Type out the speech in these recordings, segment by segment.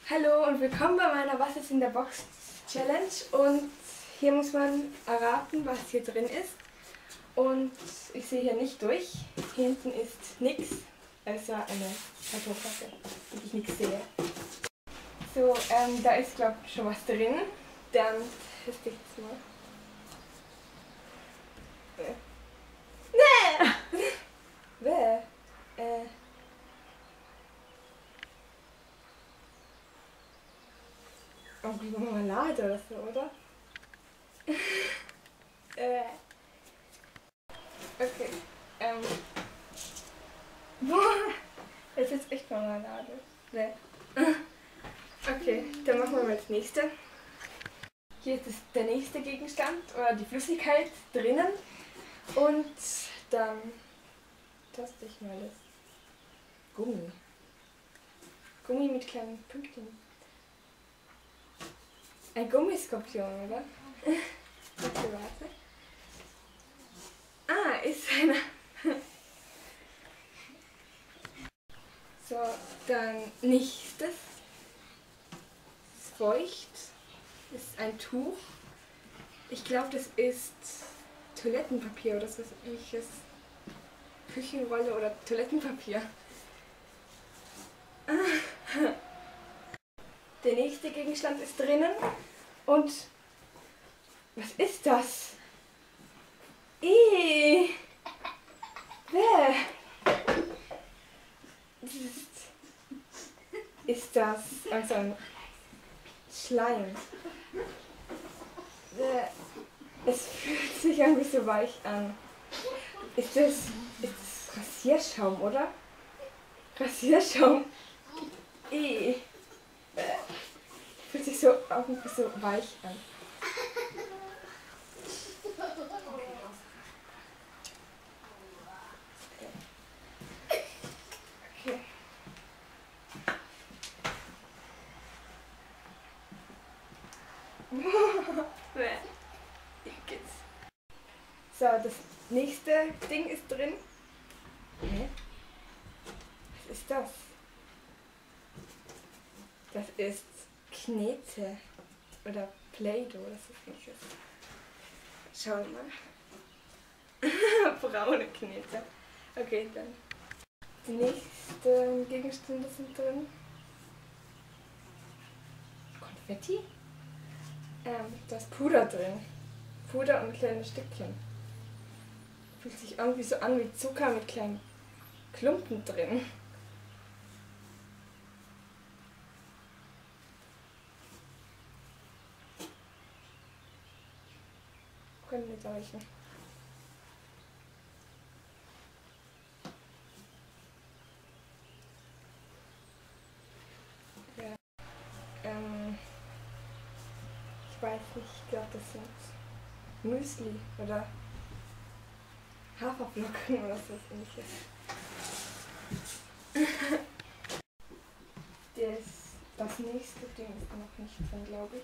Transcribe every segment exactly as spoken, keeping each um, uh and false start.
Hallo und willkommen bei meiner Was ist in der Box Challenge, und hier muss man erraten, was hier drin ist, und ich sehe hier nicht durch. Hier hinten ist nichts, also eine Kartoffelplatte, und ich nichts sehe. So, ähm, da ist glaube ich schon was drin, dann teste ich jetzt mal. Nee! Wer? Äh. Irgendwie Marmelade oder so, oder? äh. Okay. Ähm. Boah! Das ist echt Marmelade. Nee. Okay, dann machen wir mal das nächste. Hier ist das, der nächste Gegenstand oder die Flüssigkeit drinnen. Und dann taste ich mal das Gummi. Gummi mit kleinen Pünktchen. Ein Gummiskorpion, oder? Okay, warte. Ah, ist einer. So, dann nächstes. Ist feucht. Ist ein Tuch. Ich glaube, das ist Toilettenpapier oder so ähnliches. Küchenrolle oder Toilettenpapier. Ah. Der nächste Gegenstand ist drinnen. Und was ist das? Ih! Wer? Ist das also ein Schleim? Es fühlt sich irgendwie so weich an. Ist das, ist das Rasierschaum, oder? Rasierschaum? Ih! Fühlt sich so irgendwie so weich an. Okay. So, das nächste Ding ist drin. Hä? Was ist das? Das ist Knete oder Play-Doh oder so ähnliches. Schauen wir mal. Braune Knete. Okay, dann. Die nächsten Gegenstände sind drin. Konfetti? Ähm, da ist Puder drin. Puder und kleine Stückchen. Fühlt sich irgendwie so an wie Zucker mit kleinen Klumpen drin. Können wir reichen. Ja. Ähm, ich weiß nicht, ich glaube, das sind Müsli oder Haferflocken oder so ähnliches. Das, das nächste Ding ist noch nicht drin, glaube ich.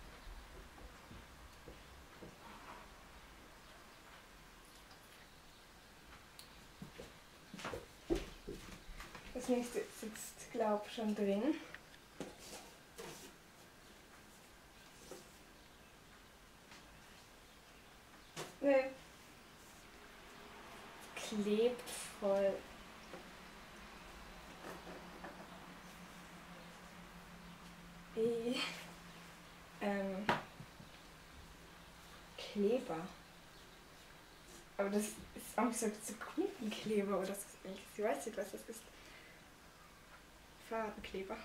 Das nächste sitzt, glaube ich, schon drin. Nee. Klebt voll. E ähm, Kleber. Aber das ist auch so, so Kundenkleber oder so. Ich weiß nicht, was das ist. Farbenkleber.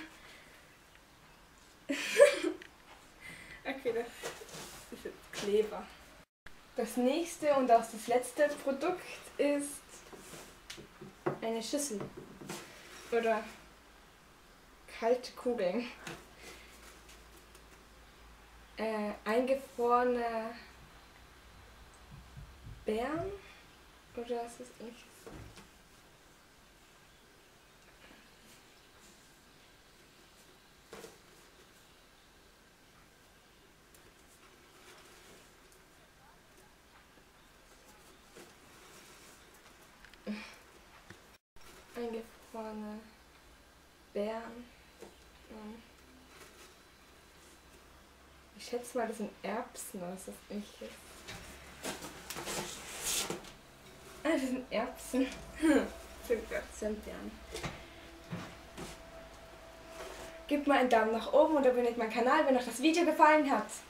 Okay, das ist jetzt Kleber. Das nächste und auch das letzte Produkt ist eine Schüssel. Oder kalte Kugeln. Äh, eingefrorene Beeren? Oder ist das ähnliches? Eingefrorene Beeren. Ich schätze mal, das sind Erbsen, was das nicht ist. Ah, das sind Erbsen. Zimtbeeren. Gebt mal einen Daumen nach oben und abonniert meinen Kanal, wenn euch das Video gefallen hat.